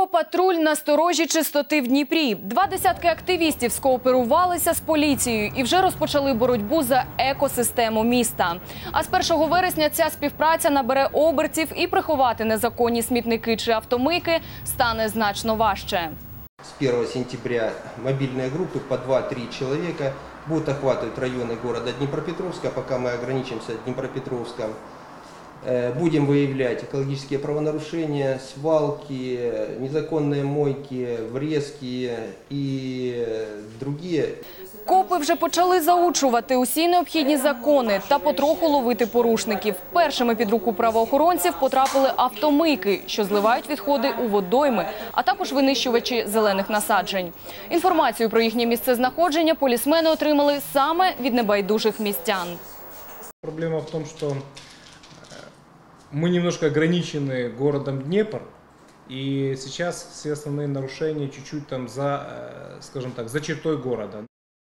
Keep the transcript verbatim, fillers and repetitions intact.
Екопатруль на сторожі чистоти в Дніпрі. Два десятки активістів скооперувалися з поліцією і вже розпочали боротьбу за екосистему міста. А з першого вересня ця співпраця набере обертів і приховати незаконні смітники чи автомийки стане значно важче. С первого сентября мобильные группы по два-три человека будут охватывать районы города Днепропетровска, пока мы ограничимся Днепропетровском. Будем выявлять экологические правонарушения, свалки, незаконные мойки, врезки и другие. Копи вже почали заучувати усі необхідні закони та потроху ловити порушників. Першими під руку правоохоронців потрапили автомийки, що зливають відходи у водойми, а також винищувачі зелених насаджень. Інформацію про їхнє місцезнаходження полісмени отримали саме від небайдужих містян. Проблема в том, что мы немножко ограничены городом Днепр, и сейчас все основные нарушения чуть-чуть там за, скажем так, за чертой города.